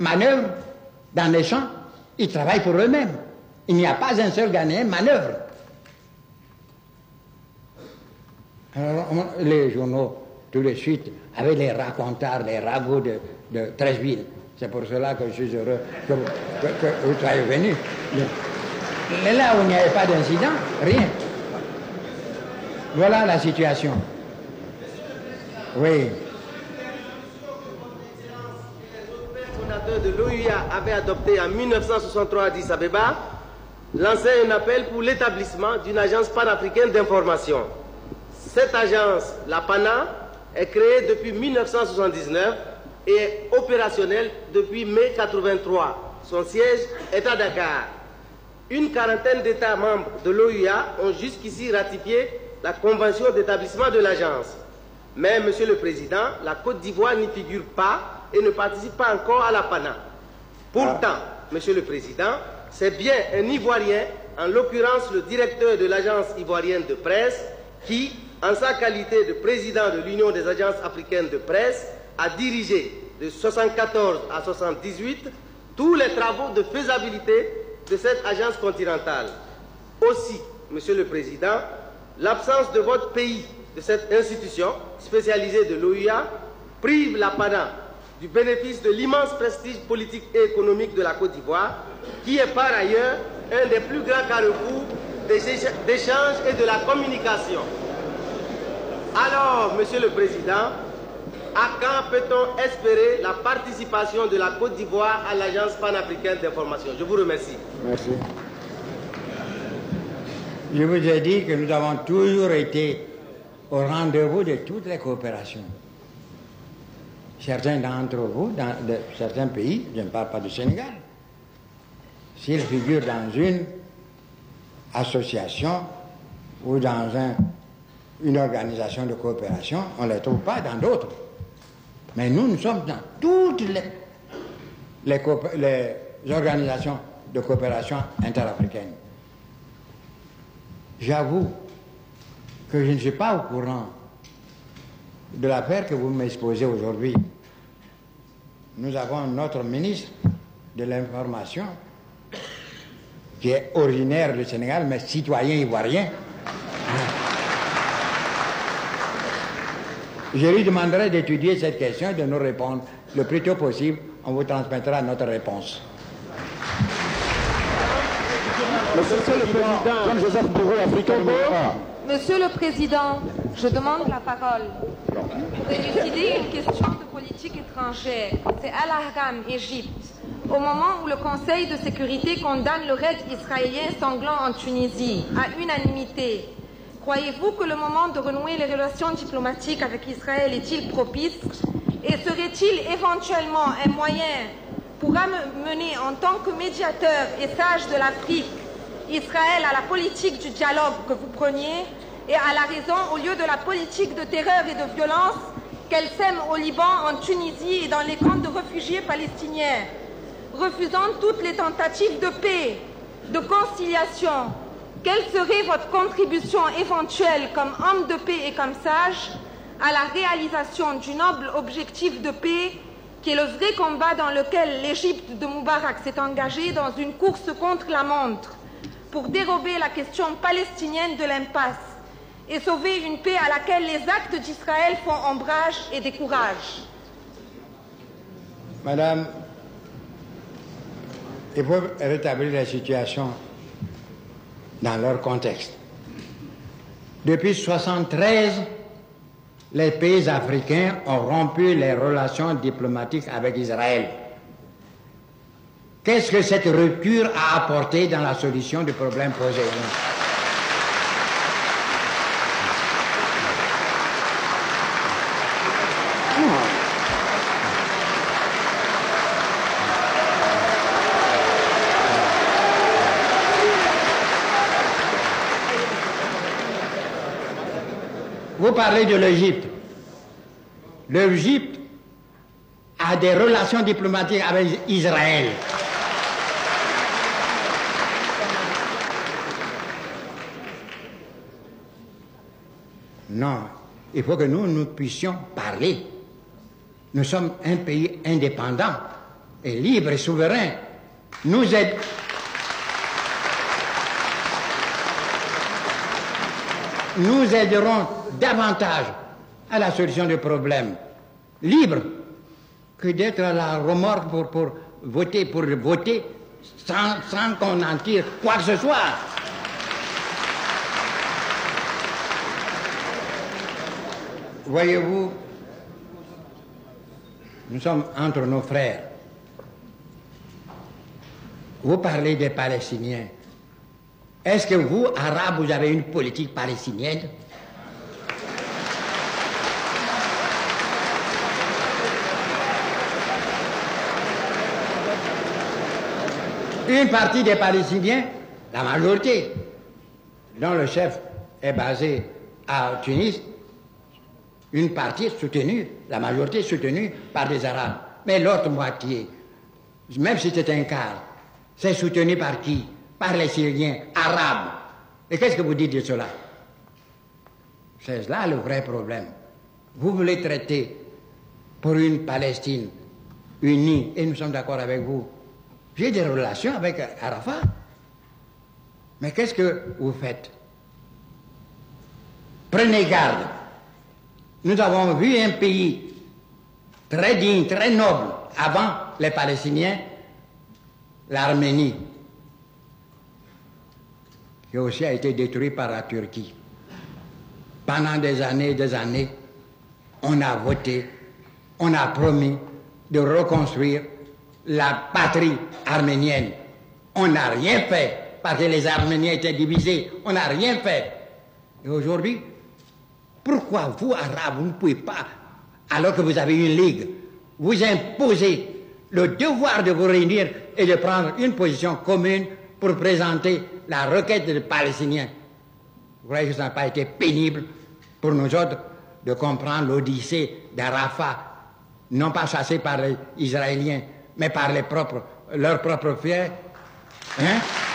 manœuvrent dans les champs, ils travaillent pour eux-mêmes. Il n'y a pas un seul Ghanéen manœuvre. Alors, les journaux, tout de suite, avec les racontards, les ragots de Treichville. C'est pour cela que je suis heureux que vous soyez venus. Mais là où il n'y avait pas d'incident, rien. Voilà la situation. Oui. Le fondateur de l'OUA avait adopté en 1963 à Addis Abeba, lançait un appel pour l'établissement d'une agence panafricaine d'information. Cette agence, la PANA, est créée depuis 1979 et est opérationnelle depuis mai 83. Son siège est à Dakar. Une quarantaine d'États membres de l'OUA ont jusqu'ici ratifié la convention d'établissement de l'agence. Mais, Monsieur le Président, la Côte d'Ivoire n'y figure pas et ne participe pas encore à la PANA. Pourtant, Monsieur le Président, c'est bien un Ivoirien, en l'occurrence le directeur de l'agence ivoirienne de presse, qui, en sa qualité de président de l'Union des agences africaines de presse, a dirigé de 1974 à 1978 tous les travaux de faisabilité de cette agence continentale. Aussi, Monsieur le Président, l'absence de votre pays de cette institution spécialisée de l'OUA prive la PANA du bénéfice de l'immense prestige politique et économique de la Côte d'Ivoire, qui est par ailleurs un des plus grands carrefours d'échanges et de la communication. Alors, Monsieur le Président, à quand peut-on espérer la participation de la Côte d'Ivoire à l'Agence panafricaine d'information? Je vous remercie. Merci. Je vous ai dit que nous avons toujours été au rendez-vous de toutes les coopérations. Certains d'entre vous, dans certains pays, je ne parle pas du Sénégal, s'ils figurent dans une association ou dans une organisation de coopération, on ne les trouve pas dans d'autres. Mais nous sommes dans toutes les organisations de coopération interafricaine. J'avoue que je ne suis pas au courant de l'affaire que vous m'exposez aujourd'hui. Nous avons notre ministre de l'Information qui est originaire du Sénégal, mais citoyen ivoirien. Je lui demanderai d'étudier cette question et de nous répondre le plus tôt possible. On vous transmettra notre réponse. Monsieur le Président, Joseph Bourreau, Africain numéro 1. Monsieur le Président, je demande la parole pour élucider une question de politique étrangère. C'est Al-Ahram, Égypte. Au moment où le Conseil de sécurité condamne le raid israélien sanglant en Tunisie à unanimité, croyez-vous que le moment de renouer les relations diplomatiques avec Israël est-il propice? Et serait-il éventuellement un moyen pour amener en tant que médiateur et sage de l'Afrique Israël à la politique du dialogue que vous preniez et à la raison au lieu de la politique de terreur et de violence qu'elle sème au Liban, en Tunisie et dans les camps de réfugiés palestiniens, refusant toutes les tentatives de paix, de conciliation? Quelle serait votre contribution éventuelle comme homme de paix et comme sage à la réalisation du noble objectif de paix qui est le vrai combat dans lequel l'Égypte de Moubarak s'est engagée dans une course contre la montre pour dérober la question palestinienne de l'impasse et sauver une paix à laquelle les actes d'Israël font ombrage et découragent? Madame, il faut rétablir la situation dans leur contexte. Depuis 1973, les pays africains ont rompu les relations diplomatiques avec Israël. Qu'est-ce que cette rupture a apporté dans la solution du problème posé? Vous parlez de l'Égypte. L'Égypte a des relations diplomatiques avec Israël. Non, il faut que nous puissions parler. Nous sommes un pays indépendant. et libre et souverain, nous aiderons davantage à la solution des problèmes. Libre que d'être à la remorque pour voter sans qu'on en tire quoi que ce soit. Voyez-vous, nous sommes entre nos frères. Vous parlez des Palestiniens. Est-ce que vous, Arabes, vous avez une politique palestinienne? Une partie des Palestiniens, la majorité, dont le chef est basé à Tunis, une partie soutenue, la majorité soutenue par des Arabes. Mais l'autre moitié, même si c'est un quart, c'est soutenu par qui? Par les Syriens arabes. Et qu'est-ce que vous dites de cela? C'est là le vrai problème. Vous voulez traiter pour une Palestine unie, et nous sommes d'accord avec vous. J'ai des relations avec Arafat. Mais qu'est-ce que vous faites? Prenez garde. Nous avons vu un pays très digne, très noble, avant les Palestiniens, l'Arménie, qui aussi a été détruit par la Turquie. Pendant des années, on a voté, on a promis de reconstruire la patrie arménienne. On n'a rien fait, parce que les Arméniens étaient divisés. On n'a rien fait. Et aujourd'hui, pourquoi vous, Arabes, vous ne pouvez pas, alors que vous avez une ligue, vous imposer le devoir de vous réunir et de prendre une position commune pour présenter la requête des Palestiniens? Vous croyez que ça n'a pas été pénible pour nous autres de comprendre l'odyssée d'Arafat, non pas chassé par les Israéliens, mais par leurs propres frères? Hein?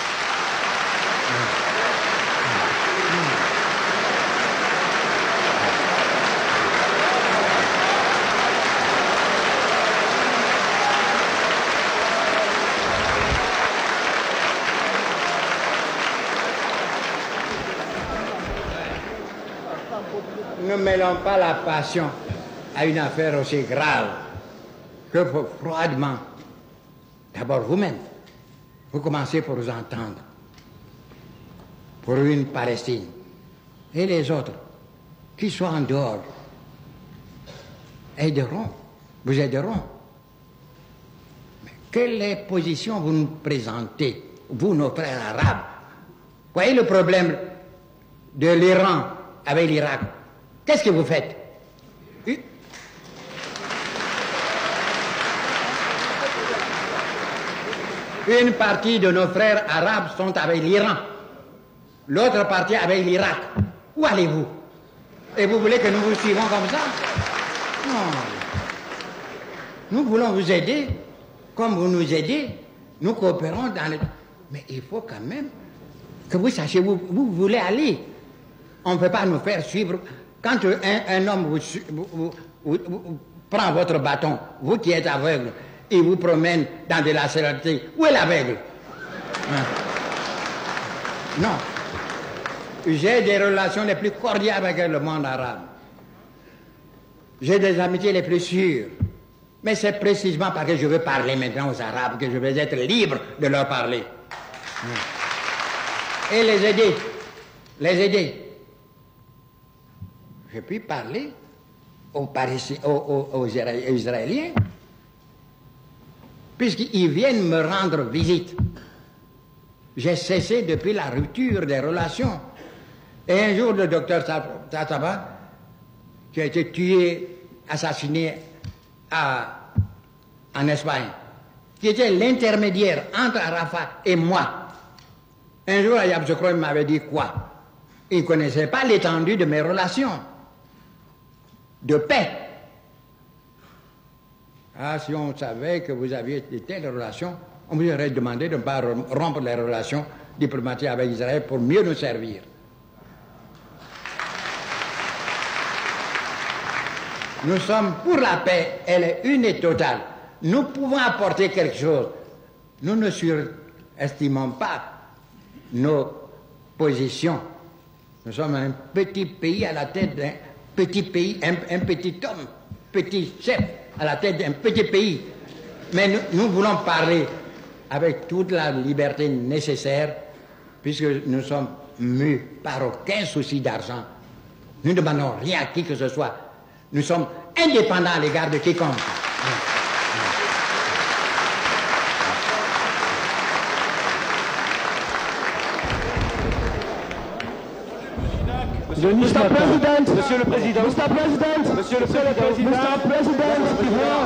Ne mêlons pas la passion à une affaire aussi grave que froidement. D'abord vous-même, vous commencez pour vous entendre pour une Palestine. Et les autres, qui soient en dehors, vous aideront. Mais quelle position vous nous présentez, vous, nos frères arabes? Voyez le problème de l'Iran avec l'Irak. Qu'est-ce que vous faites? Une partie de nos frères arabes sont avec l'Iran, l'autre partie avec l'Irak. Où allez-vous? Et vous voulez que nous vous suivons comme ça? Non. Nous voulons vous aider, comme vous nous aidez, nous coopérons dans les... Mais il faut quand même que vous sachiez où vous voulez aller. On ne peut pas nous faire suivre. Quand un homme vous prend votre bâton, vous qui êtes aveugle, il vous promène dans de la célébrité, où est l'aveugle? Non. J'ai des relations les plus cordiales avec le monde arabe. J'ai des amitiés les plus sûres. Mais c'est précisément parce que je veux parler maintenant aux Arabes que je veux être libre de leur parler. Et les aider. Les aider. Je puis parler aux Israéliens, puisqu'ils viennent me rendre visite. J'ai cessé depuis la rupture des relations. Et un jour, le docteur Tataba, qui a été tué, assassiné en Espagne, qui était l'intermédiaire entre Arafat et moi. Un jour, Ayab Zokro m'avait dit quoi? Il ne connaissait pas l'étendue de mes relations de paix. Ah, si on savait que vous aviez de telles relations, on vous aurait demandé de ne pas rompre les relations diplomatiques avec Israël pour mieux nous servir. Nous sommes pour la paix, elle est une et totale. nous pouvons apporter quelque chose. Nous ne surestimons pas nos positions. Nous sommes un petit pays à la tête d'un petit pays, un petit homme, petit chef à la tête d'un petit pays. Mais nous voulons parler avec toute la liberté nécessaire, puisque nous sommes mus par aucun souci d'argent. Nous ne demandons rien à qui que ce soit. Nous sommes indépendants à l'égard de quiconque. Mr. President, Monsieur le Président, Mr. President, Monsieur le Président, Mr. President,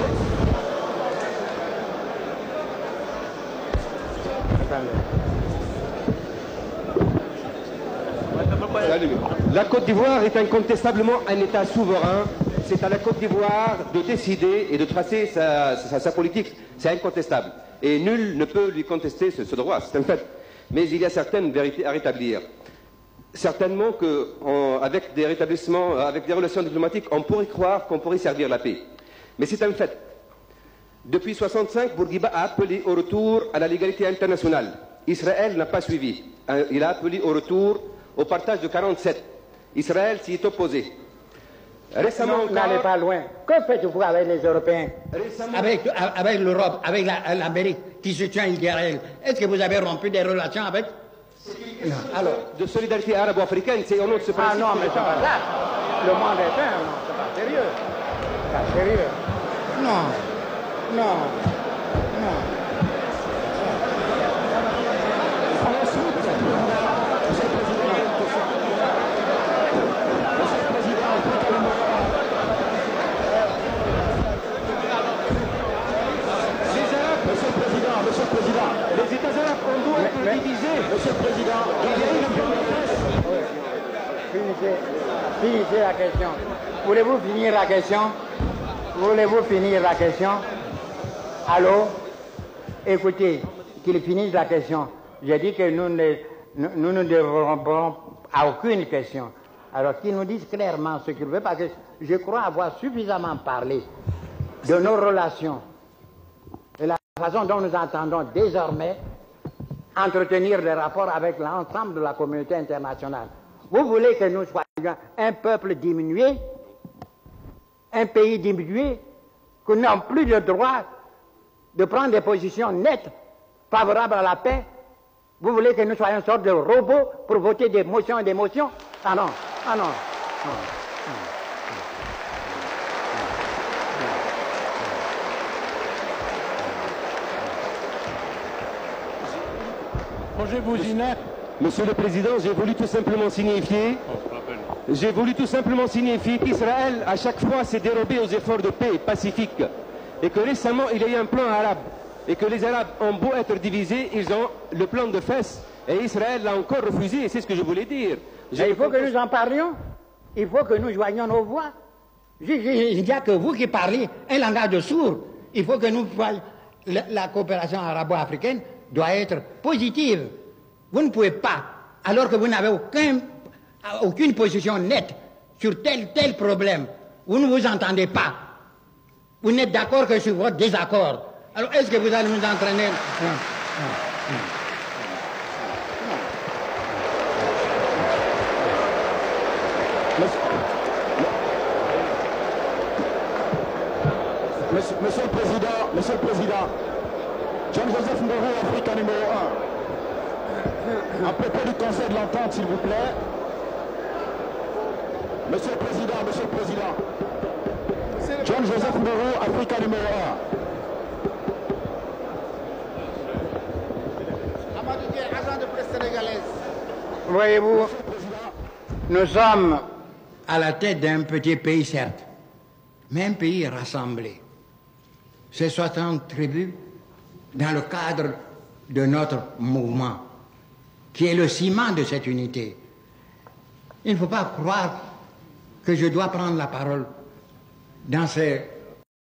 la Côte d'Ivoire est incontestablement un État souverain. C'est à la Côte d'Ivoire de décider et de tracer sa politique. C'est incontestable. Et nul ne peut lui contester ce droit, c'est un fait. Mais il y a certaines vérités à rétablir. Certainement qu'avec des rétablissements, avec des relations diplomatiques, on pourrait croire qu'on pourrait servir la paix. Mais c'est un fait. Depuis 1965, Bourguiba a appelé au retour à la légalité internationale. Israël n'a pas suivi. Il a appelé au retour au partage de 47. Israël s'y est opposé. Récemment, n'allez pas loin. Que faites-vous avec les Européens, avec l'Europe, avec l'Amérique qui se tient Israël? Est-ce que vous avez rompu des relations avec? Non. Alors, de solidarité arabo-africaine, c'est au nom de ce principe. Ah non, mais c'est pas ça. Le monde est un, non, c'est pas sérieux. C'est pas sérieux. Non, non, non. Monsieur le Président, les États arabes ont dû être divisés. Monsieur le Président, il y a eu une Finissez la question. Voulez-vous finir la question? Voulez-vous finir la question? Allô? Écoutez, qu'il finisse la question. J'ai dit que nous ne devrons à aucune question. Alors qu'ils nous disent clairement ce qu'ils veulent, parce que je crois avoir suffisamment parlé de nos relations, de la façon dont nous entendons désormais entretenir des rapports avec l'ensemble de la communauté internationale. Vous voulez que nous soyons un peuple diminué, un pays diminué, que nous n'avons plus le droit de prendre des positions nettes, favorables à la paix? Vous voulez que nous soyons une sorte de robot pour voter des motions et des motions? Ah non, ah non. Monsieur le Président, j'ai voulu tout simplement signifier qu'Israël, à chaque fois, s'est dérobé aux efforts de paix pacifique. Et que récemment, il y a eu un plan arabe. Et que les Arabes ont beau être divisés, ils ont le plan de Fès. Et Israël l'a encore refusé, et c'est ce que je voulais dire. Il faut que nous en parlions. Il faut que nous joignions nos voix. Il n'y a que vous qui parlez un langage de sourds. Il faut que nous voyions. La coopération arabo-africaine doit être positive. Vous ne pouvez pas, alors que vous n'avez aucune position nette sur tel problème, vous ne vous entendez pas. Vous n'êtes d'accord que sur votre désaccord. Alors est-ce que vous allez nous entraîner? Monsieur le Président, John-Joseph Ndorou, Africa numéro 1. À propos du Conseil de l'Entente, s'il vous plaît. Monsieur le Président. John-Joseph Ndorou, Africa numéro 1. Amadou Dieng, agent de presse sénégalaise. Voyez-vous, nous sommes à la tête d'un petit pays, certes, mais un pays rassemblé. Ces 60 tribus dans le cadre de notre mouvement, qui est le ciment de cette unité. Il ne faut pas croire que je dois prendre la parole dans ces